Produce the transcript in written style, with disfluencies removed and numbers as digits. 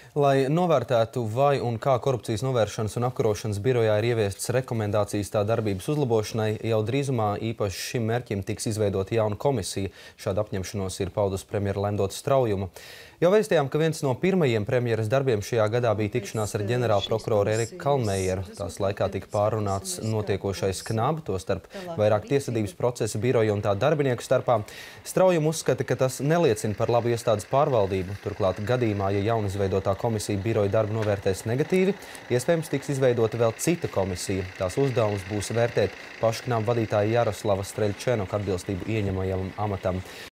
Lai novērtētu, vai un kā korupcijas novēršanas un apkarošanas birojā ir ieviestas rekomendācijas tā darbības uzlabošanai, jau drīzumā īpaši šim mērķim tiks izveidota jauna komisija. Šādu apņemšanos ir paudusi premjera Lemdota Straujuma. Jau vēstījām, ka viens no pirmajiem premjeras darbiem šajā gadā bija tikšanās ar ģenerālprokuroru Eriku Kalnmeieru. Tās laikā tika pārunāts notiekošais KNAB, tostarp vairāk tiesvedības procesa biroja un tā darbinieku starpā. Straujuma uzskata, ka tas neliecina par labu iestādes pārvaldību. Turklāt gadījumā, ja jaunizveidotā komisija biroja darbu novērtēs negatīvi, iespējams tiks izveidota vēl cita komisija. Tās uzdevums būs vērtēt pašu KNAB vadītāja Jaroslava Streļčenoka atbilstību ieņemajam amatam.